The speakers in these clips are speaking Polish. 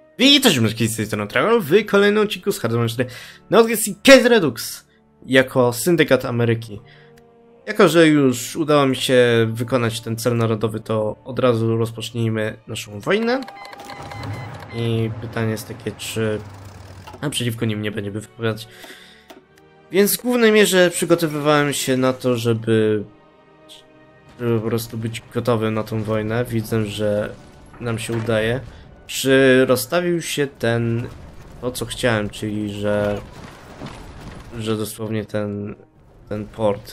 Witajcie wszystkich z tej strony Travel w kolejnym odcinku z Hardware 4 na agresji Case Redux jako syndykat Ameryki. Jako że już udało mi się wykonać ten cel narodowy, to od razu rozpocznijmy naszą wojnę. I pytanie jest takie, czy przeciwko nim nie będziemy wypowiadać. Więc w głównej mierze przygotowywałem się na to, żeby po prostu być gotowym na tą wojnę. Widzę, że nam się udaje. Czy rozstawił się to co chciałem, czyli że dosłownie ten port.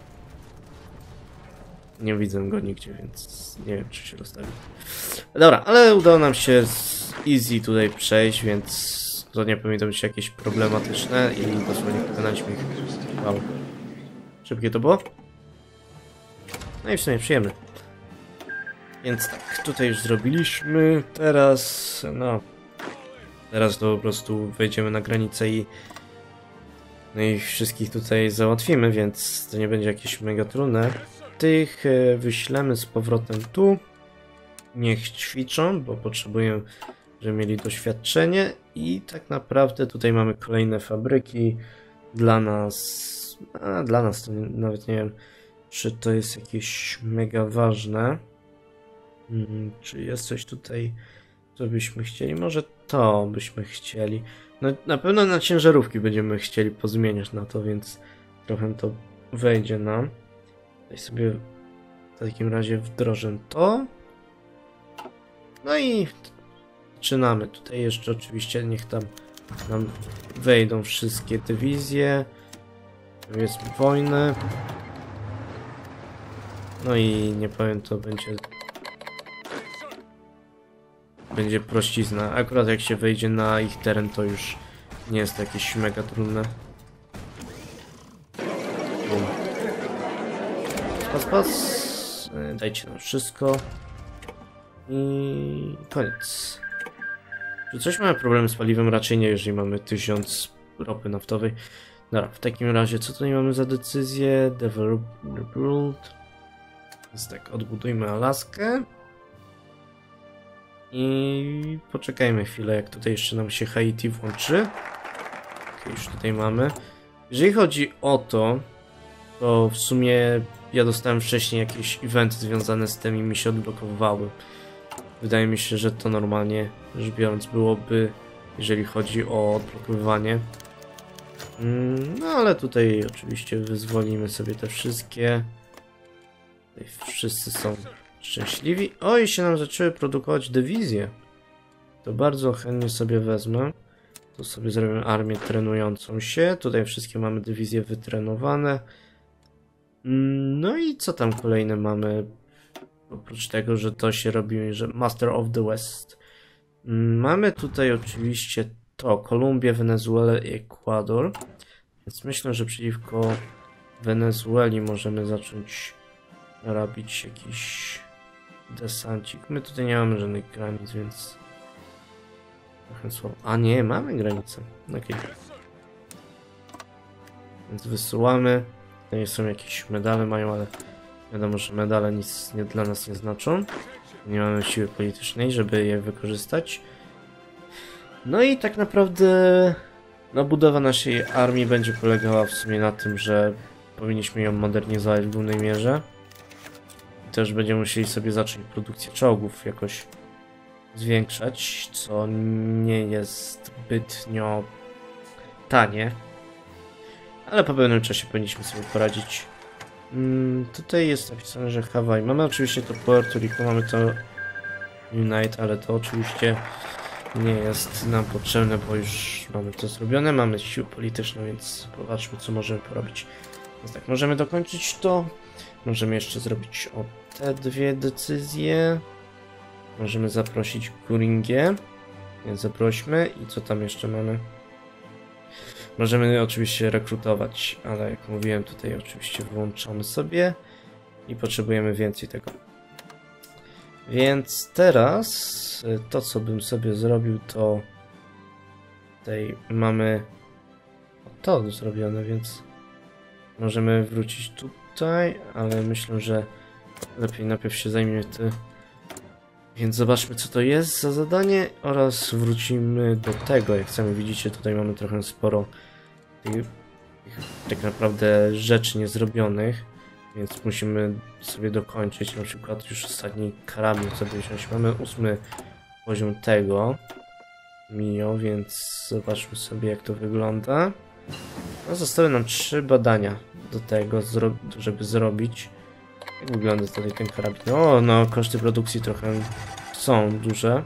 Nie widzę go nigdzie, więc nie wiem, czy się rozstawił. Dobra, ale udało nam się z easy tutaj przejść, więc to nie powinno być jakieś problematyczne i dosłownie pokonaliśmy ich. Wow. Szybkie to było? No i w sumie przyjemne. Więc tak, tutaj już zrobiliśmy. Teraz to po prostu wejdziemy na granicę i ich wszystkich tutaj załatwimy, więc to nie będzie jakieś mega trudne. Tych wyślemy z powrotem tu. Niech ćwiczą, bo potrzebują, żeby mieli doświadczenie. I tak naprawdę tutaj mamy kolejne fabryki dla nas. Dla nas to nawet nie wiem, czy to jest jakieś mega ważne. Czy jest coś tutaj, co byśmy chcieli? Może to byśmy chcieli. No, na pewno na ciężarówki będziemy chcieli pozmieniać na to, więc trochę to wejdzie nam. Tutaj sobie w takim razie wdrożę to. No i zaczynamy. Tutaj jeszcze oczywiście niech tam nam wejdą wszystkie dywizje. Jest wojny. No i nie powiem, to będzie prościzna. Akurat jak się wejdzie na ich teren, to już nie jest to jakieś mega trudne. Pas. Dajcie nam wszystko. I koniec. Czy coś mamy problem z paliwem? Raczej nie, jeżeli mamy 1000 ropy naftowej. Dobra, w takim razie co tutaj mamy za decyzję? Development. Więc tak, odbudujmy Alaskę. I poczekajmy chwilę, jak tutaj jeszcze nam się Haiti włączy. Ok, już tutaj mamy. Jeżeli chodzi o to w sumie ja dostałem wcześniej jakieś eventy związane z tym i mi się odblokowały. Wydaje mi się, że to normalnie rzecz biorąc byłoby, jeżeli chodzi o odblokowywanie. No ale tutaj oczywiście wyzwolimy sobie te wszystkie. Tutaj wszyscy są szczęśliwi. O, i się nam zaczęły produkować dywizje. To bardzo chętnie sobie wezmę. Tu sobie zrobimy armię trenującą się. Tutaj wszystkie mamy dywizje wytrenowane. No i co tam kolejne mamy? Oprócz tego, że to się robi, że Master of the West. Mamy tutaj oczywiście to. Kolumbię, Wenezuelę i Ekwador. Więc myślę, że przeciwko Wenezueli możemy zacząć robić jakiś desancik. My tutaj nie mamy żadnych granic, więc trochę słabo. A nie, mamy granicę. Okay. Więc wysyłamy. Tutaj są jakieś medale, mają, ale wiadomo, że medale nic dla nas nie znaczą. Nie mamy siły politycznej, żeby je wykorzystać. No i tak naprawdę budowa naszej armii będzie polegała w sumie na tym, że powinniśmy ją modernizować w głównej mierze. Też będziemy musieli sobie zacząć produkcję czołgów jakoś zwiększać, co nie jest zbytnio tanie. Ale po pewnym czasie powinniśmy sobie poradzić. Tutaj jest napisane, że Hawaj. Mamy oczywiście to Puerto Rico, mamy to Unite, ale to oczywiście nie jest nam potrzebne, bo już mamy to zrobione. Mamy siłę polityczną, więc zobaczmy, co możemy porobić. Więc tak, możemy dokończyć to. Możemy jeszcze zrobić te dwie decyzje. Możemy zaprosić Guringię. Więc zaprośmy. I co tam jeszcze mamy? Możemy oczywiście rekrutować, ale jak mówiłem, tutaj oczywiście włączamy sobie. I potrzebujemy więcej tego. Więc teraz to, co bym sobie zrobił, to tutaj mamy to zrobione, więc możemy wrócić tutaj, ale myślę, że lepiej najpierw się zajmiemy Więc zobaczmy, co to jest za zadanie oraz wrócimy do tego. Jak sami widzicie, tutaj mamy trochę sporo tych tak naprawdę rzeczy niezrobionych, więc musimy sobie dokończyć. Na przykład już ostatni karabin sobie wziąć. Mamy 8 poziom tego Mio, więc zobaczmy sobie, jak to wygląda. No, zostały nam 3 badania do tego, żeby zrobić. Jak wygląda tutaj ten karabin? O, no, koszty produkcji trochę są duże.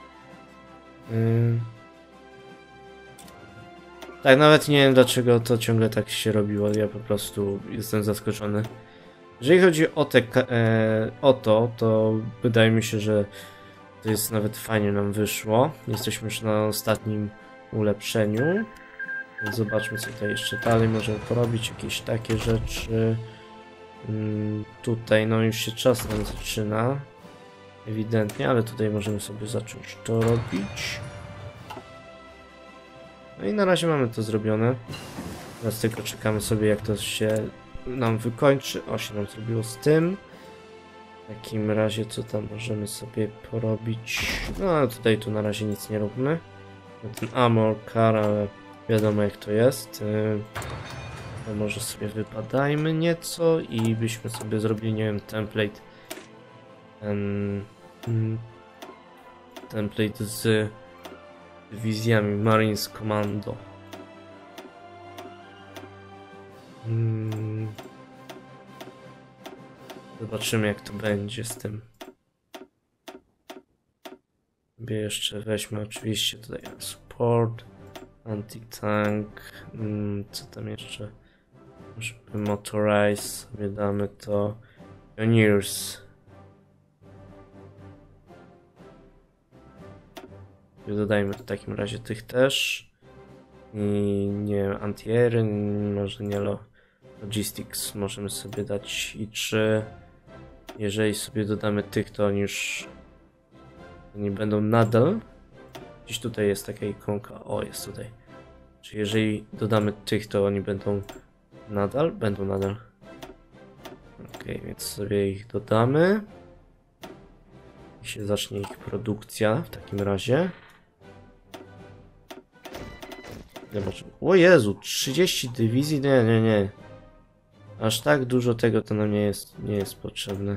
Tak, nawet nie wiem, dlaczego to ciągle tak się robiło. Ja po prostu jestem zaskoczony. Jeżeli chodzi o to wydaje mi się, że to jest nawet fajnie nam wyszło. Jesteśmy już na ostatnim ulepszeniu. Więc zobaczmy, co tutaj jeszcze dalej możemy porobić. Jakieś takie rzeczy. Tutaj no już się czas nam zaczyna. Ewidentnie, ale tutaj możemy sobie zacząć to robić. No i na razie mamy to zrobione. Teraz tylko czekamy sobie, jak to się nam wykończy. O, się nam zrobiło z tym. W takim razie co tam możemy sobie porobić? No ale tutaj tu na razie nic nie róbmy. Ten Armor Car, ale wiadomo jak to jest. To może sobie wypadajmy nieco i byśmy sobie zrobili, nie wiem, template. Template z dywizjami Marines Commando. Zobaczymy, jak to będzie z tym. Sobie jeszcze weźmy oczywiście tutaj support, anti-tank, co tam jeszcze? Żeby motorize, sobie damy to pioneers. Dodajmy w takim razie tych też. I nie wiem, anti-air, może nie logistics możemy sobie dać i 3. Jeżeli sobie dodamy tych, to oni już nie będą nadal. Gdzieś tutaj jest taka ikonka, o jest tutaj. Czyli jeżeli dodamy tych, to oni będą nadal? Będą nadal. Ok, więc sobie ich dodamy. I się zacznie ich produkcja w takim razie. Zobaczymy. O Jezu, 30 dywizji? Nie. Aż tak dużo tego to nam nie jest potrzebne.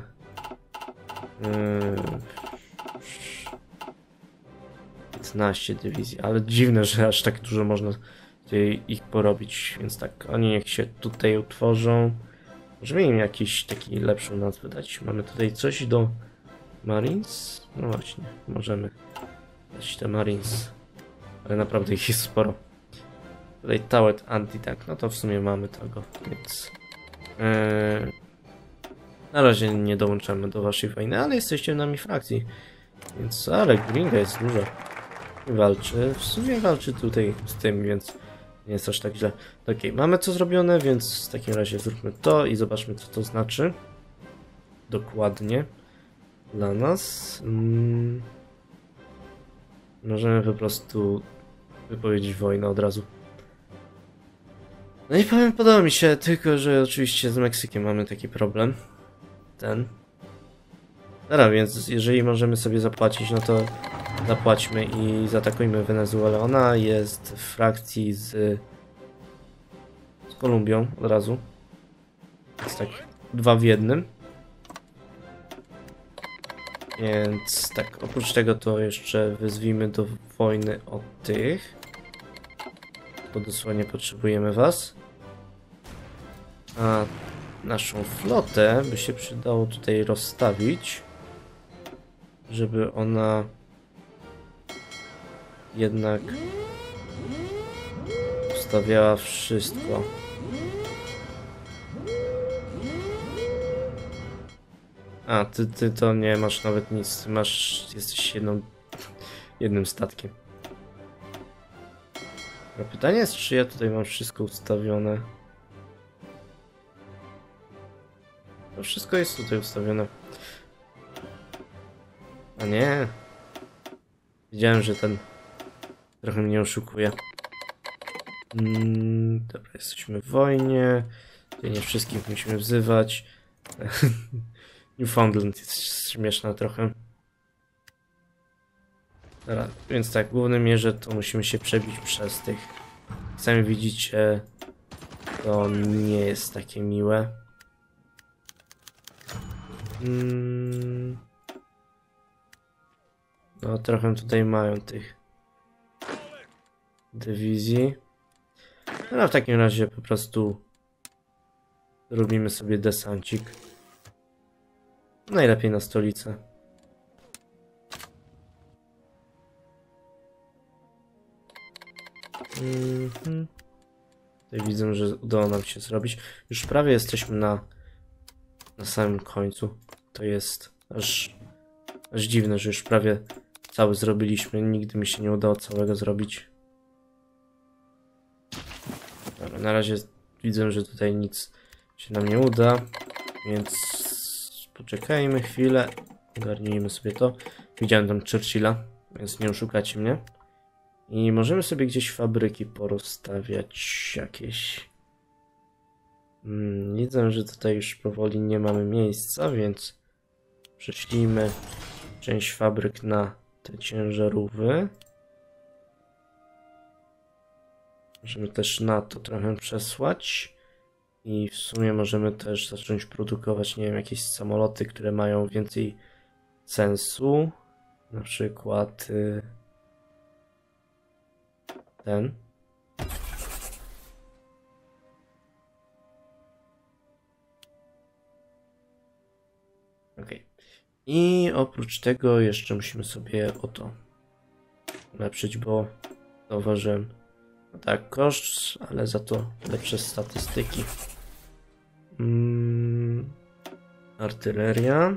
15 dywizji, ale dziwne, że aż tak dużo można ich porobić, więc tak, oni niech się tutaj utworzą. Możemy im jakiś taki lepszą nazwę dać. Mamy tutaj coś do Marines? No właśnie, możemy dać te Marines, ale naprawdę ich jest sporo. Tutaj Tower Anti-Tank, no to w sumie mamy tego, więc na razie nie dołączamy do waszej wojny, ale jesteście nami frakcji, więc ale Gringa jest dużo. Walczy, w sumie walczy tutaj z tym, więc nie jest aż tak źle. Okej, mamy to zrobione, więc w takim razie zróbmy to i zobaczmy, co to znaczy dokładnie dla nas. Możemy po prostu wypowiedzieć wojnę od razu. No i powiem, podoba mi się, tylko że oczywiście z Meksykiem mamy taki problem. Dobra, więc jeżeli możemy sobie zapłacić, no to zapłaćmy i zaatakujmy Wenezuelę. Ona jest w frakcji z Kolumbią od razu. Jest tak 2 w 1. Więc tak, oprócz tego to jeszcze wyzwijmy do wojny o tych. Bo dosłownie potrzebujemy was. A naszą flotę by się przydało tutaj rozstawić, żeby ona jednak ustawiała wszystko. A, ty to nie masz nawet nic, jesteś jednym statkiem. No pytanie jest, czy ja tutaj mam wszystko ustawione. No wszystko jest tutaj ustawione. A nie. Wiedziałem, że ten trochę mnie oszukuje. Dobra, jesteśmy w wojnie. Tutaj nie wszystkich musimy wzywać. Newfoundland jest śmieszna trochę. Dobra, więc tak, w głównym mierze to musimy się przebić przez tych. Jak sami widzicie, to nie jest takie miłe. No, trochę tutaj mają tych dywizji. No, w takim razie po prostu robimy sobie desancik. Najlepiej na stolicę. Tutaj widzę, że udało nam się zrobić. Już prawie jesteśmy na samym końcu. To jest aż dziwne, że już prawie cały zrobiliśmy. Nigdy mi się nie udało całego zrobić. Dobra, na razie widzę, że tutaj nic się nam nie uda, więc poczekajmy chwilę. Ogarnijmy sobie to. Widziałem tam Churchilla, więc nie oszukacie mnie. I możemy sobie gdzieś fabryki porozstawiać jakieś. Widzę, że tutaj już powoli nie mamy miejsca, więc prześlijmy część fabryk na te ciężarówki. Możemy też na to trochę przesłać. I w sumie możemy też zacząć produkować, nie wiem, jakieś samoloty, które mają więcej sensu. Na przykład ten. Ok. I oprócz tego jeszcze musimy sobie o to ulepszyć, bo zauważyłem, no tak, koszt, ale za to lepsze statystyki. Artyleria.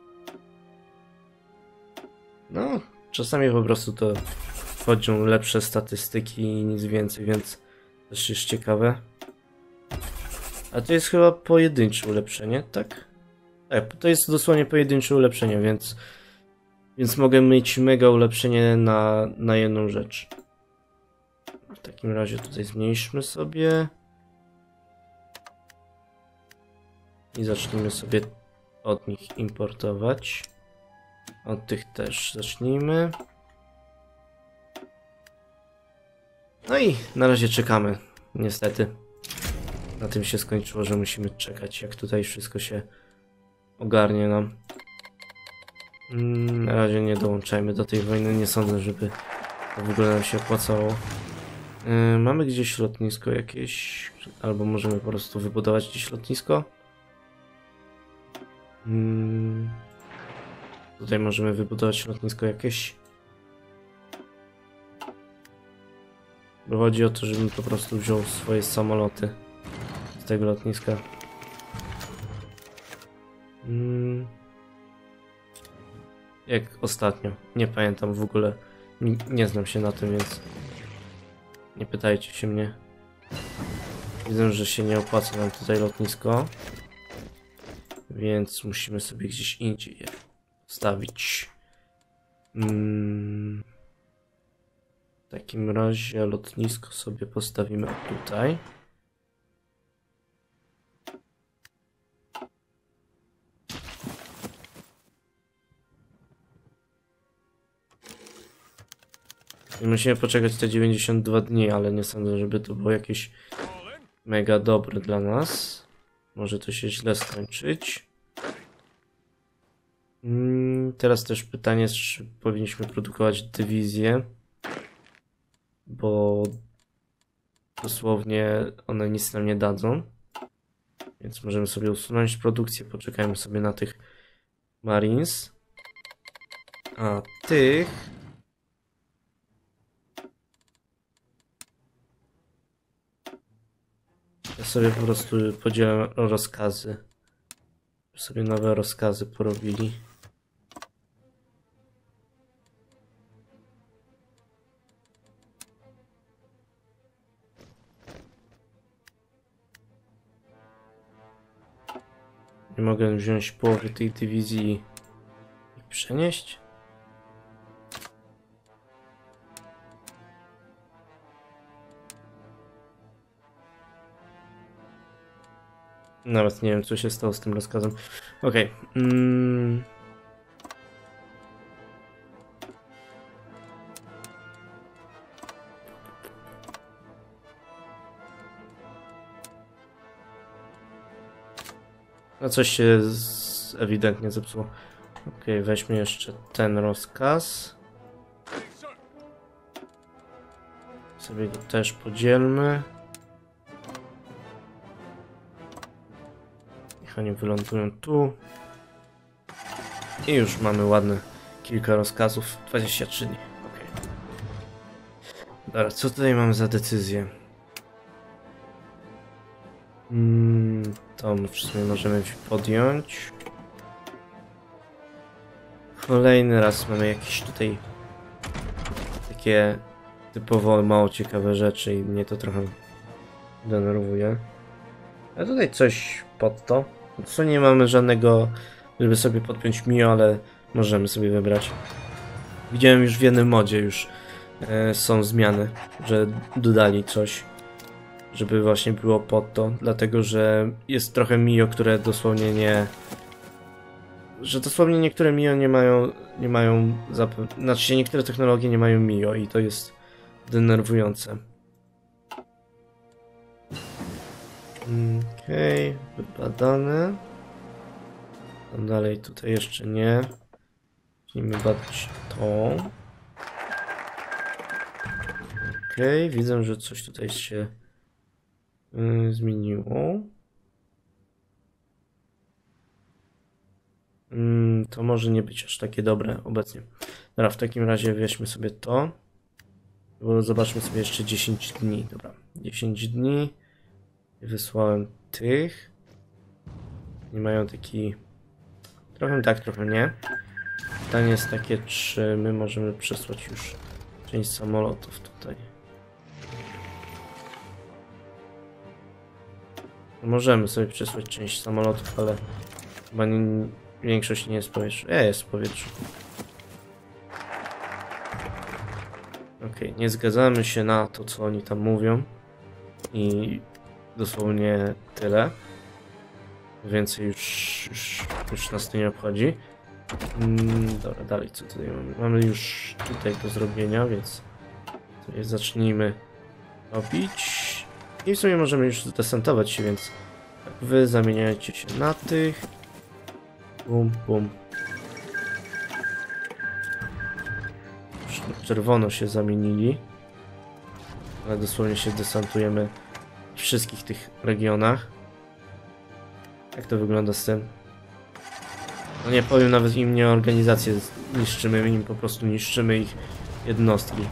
No, czasami po prostu to wchodzą lepsze statystyki i nic więcej, więc też jest ciekawe. A to jest chyba pojedyncze ulepszenie, tak? Tak, to jest dosłownie pojedyncze ulepszenie, więc mogę mieć mega ulepszenie na jedną rzecz. W takim razie tutaj zmniejszmy sobie. I zacznijmy sobie od nich importować. Od tych też zacznijmy. No i na razie czekamy. Niestety. Na tym się skończyło, że musimy czekać, jak tutaj wszystko się ogarnie nam. Na razie nie dołączajmy do tej wojny. Nie sądzę, żeby to w ogóle nam się opłacało. Mamy gdzieś lotnisko jakieś, albo możemy po prostu wybudować gdzieś lotnisko. Tutaj możemy wybudować lotnisko jakieś. Bo chodzi o to, żebym po prostu wziął swoje samoloty z tego lotniska. Jak ostatnio. Nie pamiętam w ogóle. Nie znam się na tym, więc nie pytajcie się mnie. Widzę, że się nie opłaca nam tutaj lotnisko. Więc musimy sobie gdzieś indziej je stawić. W takim razie lotnisko sobie postawimy tutaj. I musimy poczekać te 92 dni, ale nie sądzę, żeby to było jakieś mega dobre dla nas. Może to się źle skończyć. Teraz też pytanie, czy powinniśmy produkować dywizję, bo dosłownie one nic nam nie dadzą. Więc możemy sobie usunąć produkcję, poczekajmy sobie na tych Marines. A tych... ja sobie po prostu podzielam rozkazy. Sobie nowe rozkazy porobili. Nie mogę wziąć połowy tej dywizji i przenieść? Nawet nie wiem, co się stało z tym rozkazem. Okej. No coś się ewidentnie zepsuło. Okej, weźmy jeszcze ten rozkaz. Sobie go też podzielmy. Niech oni wylądują tu. I już mamy ładne kilka rozkazów. 23 dni. Okej. Dobra, co tutaj mamy za decyzję? To w sumie możemy podjąć. Kolejny raz mamy jakieś tutaj takie typowo mało ciekawe rzeczy i mnie to trochę denerwuje. A tutaj coś pod to. Co nie mamy żadnego, żeby sobie podpiąć Mio, ale możemy sobie wybrać. Widziałem już w jednym modzie już są zmiany, że dodali coś, żeby właśnie było pod to, dlatego że jest trochę Mio, które dosłownie nie... Że dosłownie niektóre Mio nie mają znaczy niektóre technologie nie mają Mio i to jest denerwujące. Okej, wybadane. Tam dalej tutaj jeszcze nie. Zacznijmy badać to. Okej, widzę, że coś tutaj się zmieniło. To może nie być aż takie dobre obecnie. Dobra, w takim razie weźmy sobie to. Bo zobaczmy sobie jeszcze 10 dni. Dobra, 10 dni. Wysłałem tych. Nie mają taki... Trochę tak, trochę nie. Pytanie jest takie, czy my możemy przesłać już część samolotów tutaj. Możemy sobie przesłać część samolotów, ale chyba większość nie jest w powietrzu. Jest w powietrzu. Okej, nie zgadzamy się na to, co oni tam mówią. I dosłownie tyle. Więcej już nas to nie obchodzi. Dobra, dalej co tutaj mamy? Mamy już tutaj do zrobienia, więc sobie zacznijmy robić. I w sumie możemy już zdesantować się, więc wy zamieniajcie się na tych. Bum, bum. Już na czerwono się zamienili. Ale dosłownie się desantujemy w wszystkich tych regionach. Jak to wygląda z tym? No nie powiem, nawet im nie organizację niszczymy, im po prostu niszczymy ich jednostki.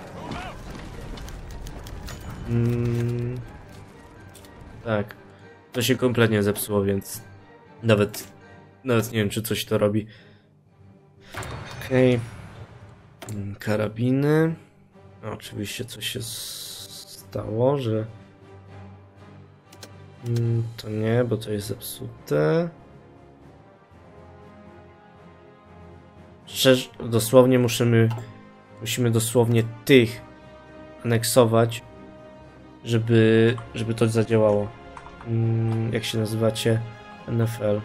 Tak. To się kompletnie zepsuło, więc nawet nie wiem, czy coś to robi. Okej. Karabiny. No, oczywiście coś się stało, że... to nie, bo to jest zepsute. Szczerze, dosłownie musimy dosłownie tych aneksować, żeby to zadziałało. Jak się nazywacie? NFL.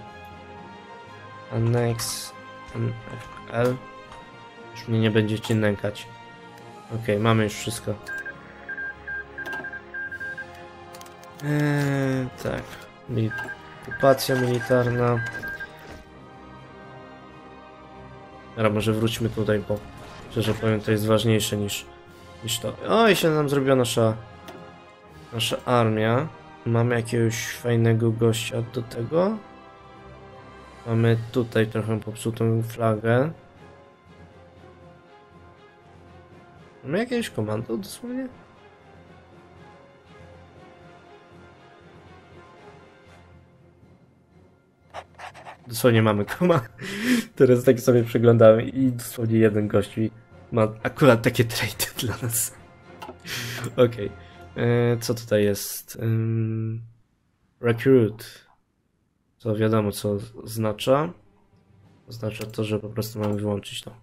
Annex NFL. Już mnie nie będziecie nękać. Okej, mamy już wszystko. Tak. Okupacja militarna. Dobra, może wróćmy tutaj, bo szczerze powiem, to jest ważniejsze niż to. O, i się nam zrobiła nasza armia. Mamy jakiegoś fajnego gościa do tego. Mamy tutaj trochę popsutą flagę. Mamy jakieś komando dosłownie? Dosłownie mamy komand. Teraz tak sobie przeglądamy i dosłownie jeden gościu ma akurat takie trade dla nas. Okej. Co tutaj jest? Recruit. Co wiadomo co oznacza. Oznacza to, że po prostu mamy wyłączyć to.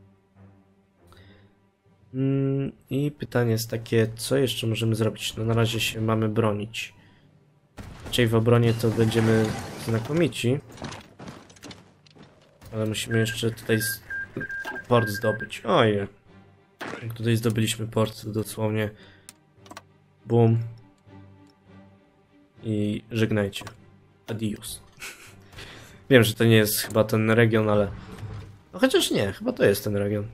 I pytanie jest takie, co jeszcze możemy zrobić? No na razie się mamy bronić. Raczej w obronie to będziemy znakomici. Ale musimy jeszcze tutaj port zdobyć. Ojej. Jak tutaj zdobyliśmy port, dosłownie. Boom. I żegnajcie. Adios. Wiem, że to nie jest chyba ten region, ale... No chociaż nie, chyba to jest ten region.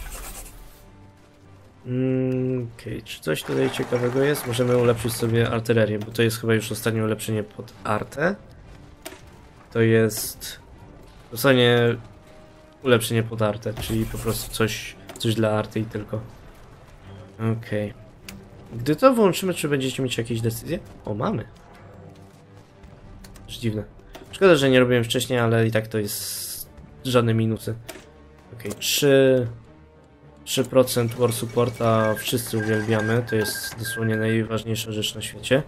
Okej, czy coś tutaj ciekawego jest? Możemy ulepszyć sobie artylerię, bo to jest chyba już ostatnie ulepszenie pod artę. To jest... dosłownie ulepszenie pod artę, czyli po prostu coś dla arty i tylko. Okej. Gdy to włączymy, czy będziecie mieć jakieś decyzje? O, mamy. Aż dziwne. Szkoda, że nie robiłem wcześniej, ale i tak to jest żadne minusy. Okej, 3% war supporta wszyscy uwielbiamy, to jest dosłownie najważniejsza rzecz na świecie.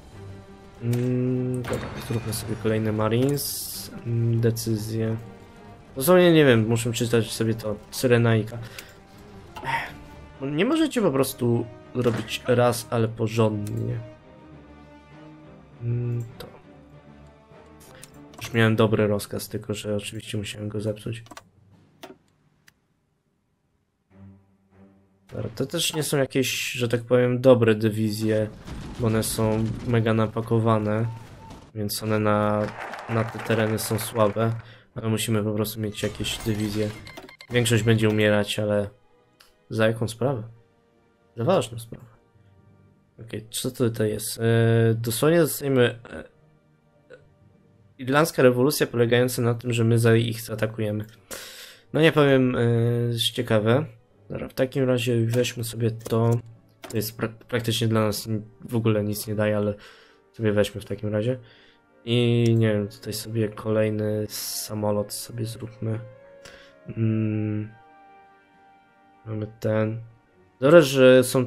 Dobra, zróbmy sobie kolejny Marines. Decyzje. Dosłownie nie wiem, muszę czytać sobie to. Cyrenaika. Nie możecie po prostu zrobić raz, ale porządnie. To. Już miałem dobry rozkaz, tylko że oczywiście musiałem go zepsuć. To też nie są jakieś, że tak powiem, dobre dywizje, bo one są mega napakowane, więc one na te tereny są słabe, ale musimy po prostu mieć jakieś dywizje. Większość będzie umierać, ale za jaką sprawę? Za ważną sprawę. Okej, co to tutaj jest? Dosłownie dostajemy irlandzka rewolucja polegająca na tym, że my za ich zaatakujemy. No nie powiem, ciekawe. Dobra, w takim razie weźmy sobie to. To jest praktycznie dla nas w ogóle nic nie daje, ale sobie weźmy w takim razie. I nie wiem, tutaj sobie kolejny samolot sobie zróbmy. Mamy ten. Dobra, że są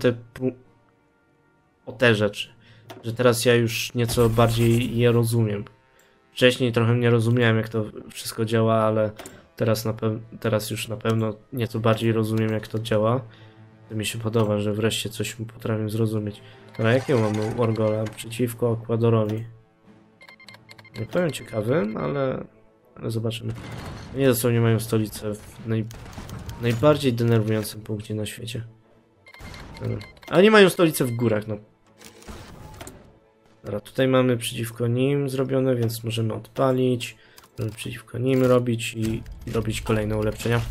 te rzeczy. Że teraz ja już nieco bardziej je rozumiem. Wcześniej trochę nie rozumiałem, jak to wszystko działa, ale teraz już na pewno nieco bardziej rozumiem, jak to działa. To mi się podoba, że wreszcie coś potrafię zrozumieć. Ale jakiego mamy Orgola przeciwko Ekwadorowi? Nie powiem ciekawym, ale zobaczymy. Nie dosłownie mają stolicę w najbardziej denerwującym punkcie na świecie. Ale nie mają stolicę w górach, no. Dobra, tutaj mamy przeciwko nim zrobione, więc możemy odpalić. Możemy przeciwko nim robić i robić kolejne ulepszenia.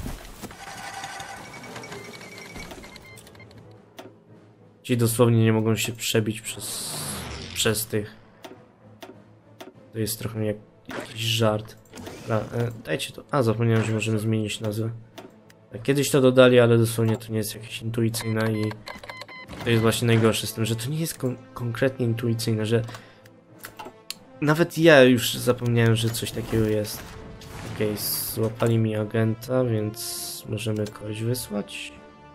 Ci dosłownie nie mogą się przebić przez tych. To jest trochę jak jakiś żart. Dobra, dajcie to. A, zapomniałem, że możemy zmienić nazwę. Kiedyś to dodali, ale dosłownie to nie jest jakieś intuicyjne i to jest właśnie najgorsze z tym, że to nie jest konkretnie intuicyjne, że nawet ja już zapomniałem, że coś takiego jest. Okej, złapali mi agenta, więc możemy kogoś wysłać.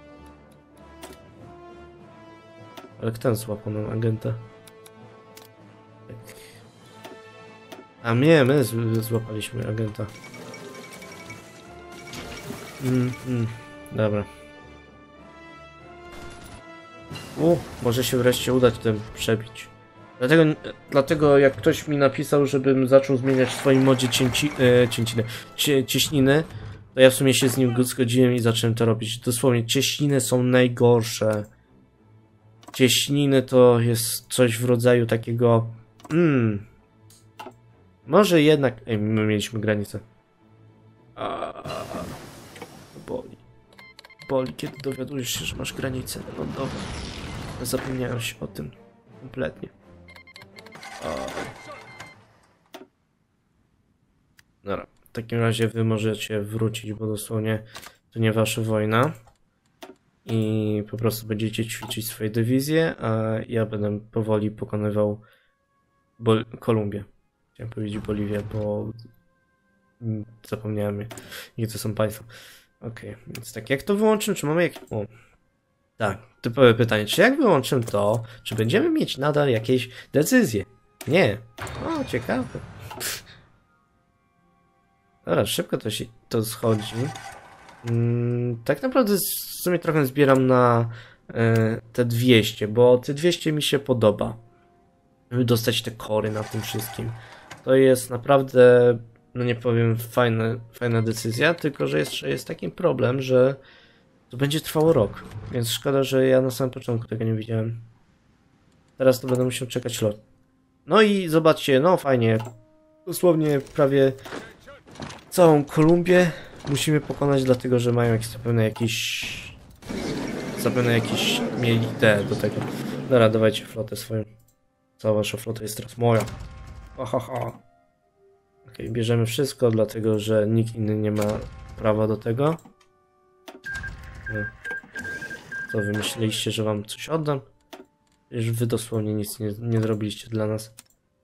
Ale kto złapał nam agenta? Tak. A my złapaliśmy agenta. Dobra. Może się wreszcie udać tym przebić. Dlatego jak ktoś mi napisał, żebym zaczął zmieniać w swoim modzie cieśniny, to ja w sumie się z nim zgodziłem i zacząłem to robić. Dosłownie, cieśniny są najgorsze. Cieśniny to jest coś w rodzaju takiego... Może jednak... Ej, my mieliśmy granicę. Boli. Boli, kiedy dowiadujesz się, że masz granicę lądową. Zapomniałem się o tym. Kompletnie. Dobra, w takim razie wy możecie wrócić, bo dosłownie to nie wasza wojna. I po prostu będziecie ćwiczyć swoje dywizje, a ja będę powoli pokonywał Kolumbię. Chciałem powiedzieć Boliwię, bo zapomniałem, jakie to są państwa. Okej, więc tak, jak to wyłączymy, czy mamy jakieś... Tak, typowe pytanie, czy jak wyłączę to, czy będziemy mieć nadal jakieś decyzje? Nie. O, ciekawe. Dobra, szybko to schodzi. Tak naprawdę w sumie trochę zbieram na te 200, bo te 200 mi się podoba. Żeby dostać te kory na tym wszystkim. To jest naprawdę, no nie powiem, fajna decyzja, tylko że jeszcze jest taki problem, że to będzie trwało rok, więc szkoda, że ja na samym początku tego nie widziałem. Teraz to będę musiał czekać lot. No i zobaczcie, no fajnie. Dosłownie prawie całą Kolumbię musimy pokonać, dlatego że mają zapewne jakiś mieli ideę do tego. Dobra, dawajcie flotę swoją. Cała wasza flota jest teraz moja. Okej, bierzemy wszystko, dlatego że nikt inny nie ma prawa do tego. No. Co wy myśleliście, że wam coś oddam? Już wy dosłownie nic nie zrobiliście dla nas.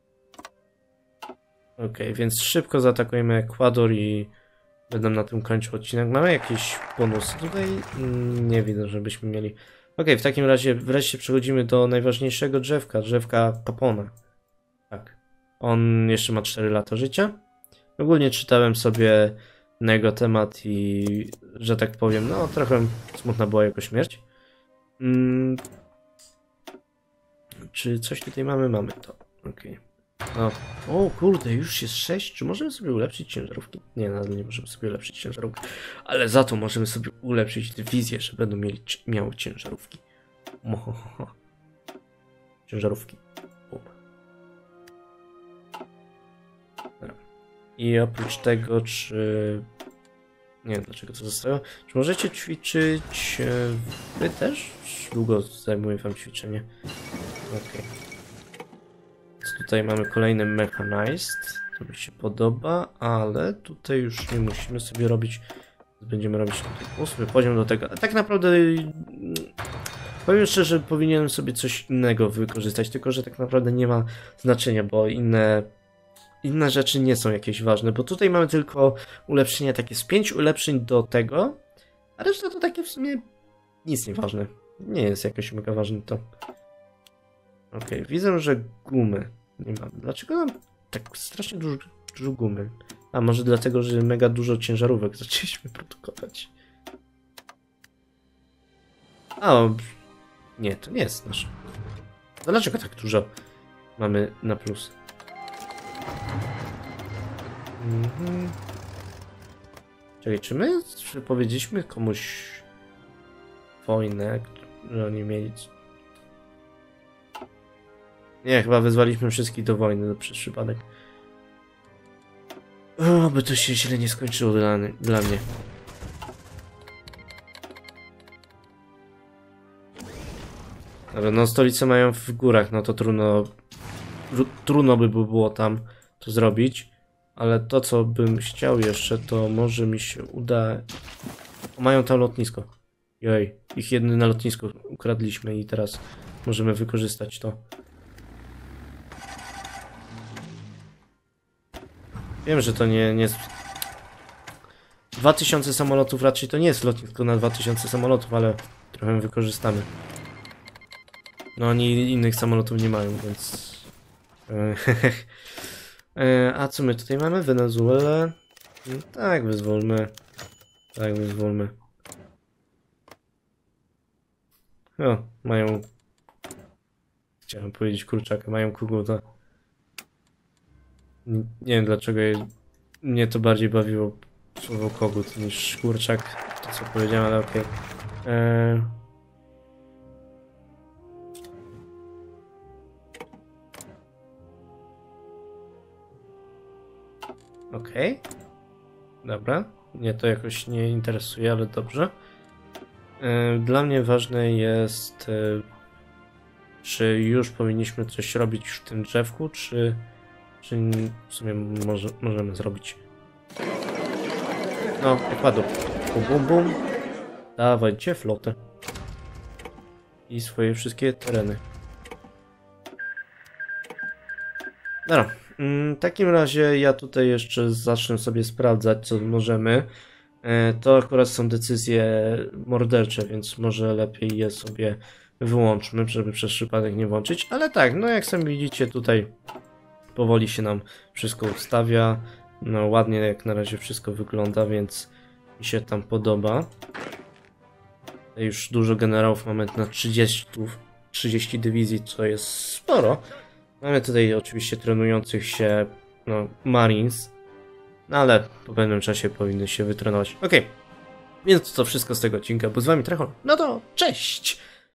Okej, więc szybko zaatakujemy Ekwador i będę na tym kończył odcinek. Mamy jakieś bonusy tutaj? Nie widzę, żebyśmy mieli. Okej, w takim razie wreszcie przechodzimy do najważniejszego drzewka Capone. Tak. On jeszcze ma 4 lata życia. Ogólnie czytałem sobie na jego temat i, że tak powiem, no trochę smutna była jego śmierć. Czy coś tutaj mamy? Mamy to. Okej. No. O kurde, już jest 6. Czy możemy sobie ulepszyć ciężarówki? Nie, nadal nie możemy sobie ulepszyć ciężarówki. Ale za to możemy sobie ulepszyć dywizję, że będą miały ciężarówki. Ciężarówki. I oprócz tego, czy... Nie wiem dlaczego to zostało. Czy możecie ćwiczyć... Wy też? Długo zajmuje wam ćwiczenie. Okej. Tutaj mamy kolejny Mechanized. To mi się podoba, ale tutaj już nie musimy sobie robić... Będziemy robić tutaj 8 poziom do tego. A tak naprawdę... Powiem szczerze, powinienem sobie coś innego wykorzystać, tylko że tak naprawdę nie ma znaczenia, bo inne rzeczy nie są jakieś ważne, bo tutaj mamy tylko ulepszenia takie z 5 ulepszeń do tego, a reszta to takie w sumie nic nie ważne. Nie jest jakoś mega ważne to. Okej, widzę, że gumy nie mamy. Dlaczego nam tak strasznie dużo gumy? A może dlatego, że mega dużo ciężarówek zaczęliśmy produkować. A, nie, to nie jest nasze. Dlaczego tak dużo mamy na plus? Czekaj, czy my powiedzieliśmy komuś wojnę, że oni mieli... Nie, chyba wezwaliśmy wszystkich do wojny przez przypadek. O, by to się źle nie skończyło dla mnie. Ale no, stolicę mają w górach, no to trudno by było tam to zrobić. Ale to, co bym chciał jeszcze, to może mi się uda... O, mają tam lotnisko. Jej, ich jedny na lotnisko ukradliśmy i teraz możemy wykorzystać to. Wiem, że to nie jest... 2000 samolotów raczej to nie jest lotnisko na 2000 samolotów, ale trochę wykorzystamy. No oni innych samolotów nie mają, więc... A co my tutaj mamy? Wenezuelę? Tak, wyzwólmy. Tak, wyzwólmy. O, mają... Chciałem powiedzieć kurczaka, mają koguta. Nie wiem dlaczego mnie to bardziej bawiło słowo kogut niż kurczak. To co powiedziałem, ale okej. Okej. Dobra. Mnie to jakoś nie interesuje, ale dobrze. Dla mnie ważne jest, czy już powinniśmy coś robić w tym drzewku, czy w sumie możemy zrobić. No, Ekwador. Bum, bum, bum. Dawajcie flotę. I swoje wszystkie tereny. Dobra. W takim razie ja tutaj jeszcze zacznę sobie sprawdzać, co możemy. To akurat są decyzje mordercze, więc może lepiej je sobie wyłączmy, żeby przez przypadek nie włączyć. Ale tak, no jak sami widzicie, tutaj powoli się nam wszystko ustawia. No ładnie jak na razie wszystko wygląda, więc mi się tam podoba. Już dużo generałów mamy na 30 dywizji, co jest sporo. Mamy tutaj oczywiście trenujących się Marines, no ale po pewnym czasie powinny się wytrenować. Ok, więc to wszystko z tego odcinka, bo z wami Trechon. No to cześć!